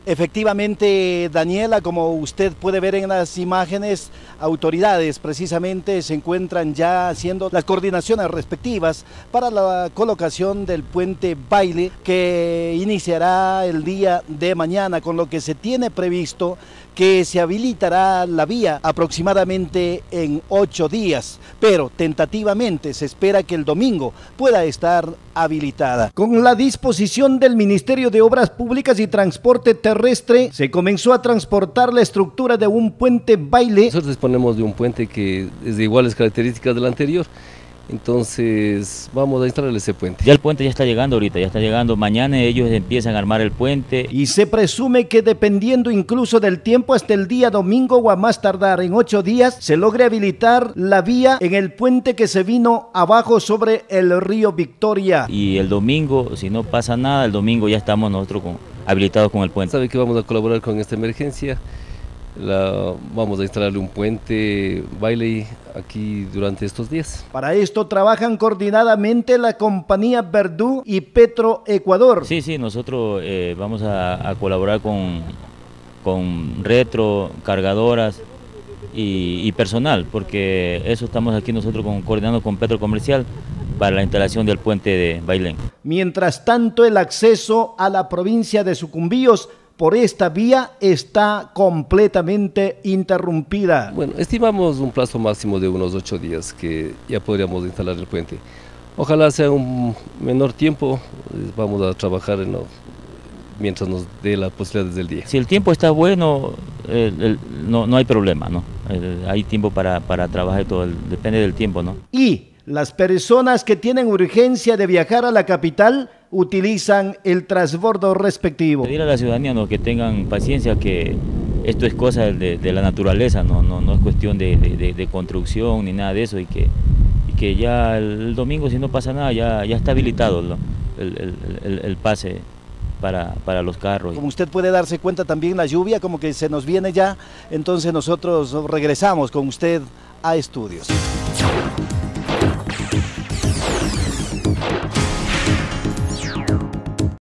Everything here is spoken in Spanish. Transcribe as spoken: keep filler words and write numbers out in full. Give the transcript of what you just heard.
Efectivamente, Daniela, como usted puede ver en las imágenes, autoridades precisamente se encuentran ya haciendo las coordinaciones respectivas para la colocación del puente Baile, que iniciará el día de mañana, con lo que se tiene previsto que se habilitará la vía aproximadamente en ocho días, pero tentativamente se espera que el domingo pueda estar habilitada. Con la disposición del Ministerio de Obras Públicas y Transporte Terrestre, se comenzó a transportar la estructura de un puente Baile. Nosotros disponemos de un puente que es de iguales características del anterior. Entonces vamos a instalar ese puente. Ya el puente ya está llegando ahorita, ya está llegando. Mañana ellos empiezan a armar el puente. Y se presume que dependiendo incluso del tiempo, hasta el día domingo o a más tardar en ocho días, se logre habilitar la vía en el puente que se vino abajo sobre el río Victoria. Y el domingo, si no pasa nada, el domingo ya estamos nosotros con, habilitados con el puente. Sabe que vamos a colaborar con esta emergencia. La, vamos a instalarle un puente Baile aquí durante estos días. Para esto trabajan coordinadamente la compañía Verdú y Petroecuador. Sí, sí, nosotros eh, vamos a, a colaborar con, con retro, cargadoras y, y personal, porque eso estamos aquí nosotros con, coordinando con Petro Comercial para la instalación del puente de Bailén. Mientras tanto, el acceso a la provincia de Sucumbíos por esta vía está completamente interrumpida. Bueno, estimamos un plazo máximo de unos ocho días que ya podríamos instalar el puente. Ojalá sea un menor tiempo, vamos a trabajar en lo, mientras nos dé las posibilidades del día. Si el tiempo está bueno, el, el, no, no hay problema, ¿no? El, hay tiempo para, para trabajar y todo, el, depende del tiempo, ¿no? Y las personas que tienen urgencia de viajar a la capital utilizan el transbordo respectivo. Pedir a la ciudadanía, ¿no?, que tengan paciencia, que esto es cosa de, de la naturaleza, no, no, no es cuestión de, de, de construcción ni nada de eso, y que, y que ya el, el domingo, si no pasa nada, ya, ya está habilitado, ¿no?, el, el, el, el pase para, para los carros. Como usted puede darse cuenta, también la lluvia como que se nos viene ya, entonces nosotros regresamos con usted a estudios.